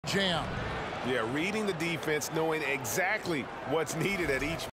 Jam. Yeah, reading the defense, knowing exactly what's needed at each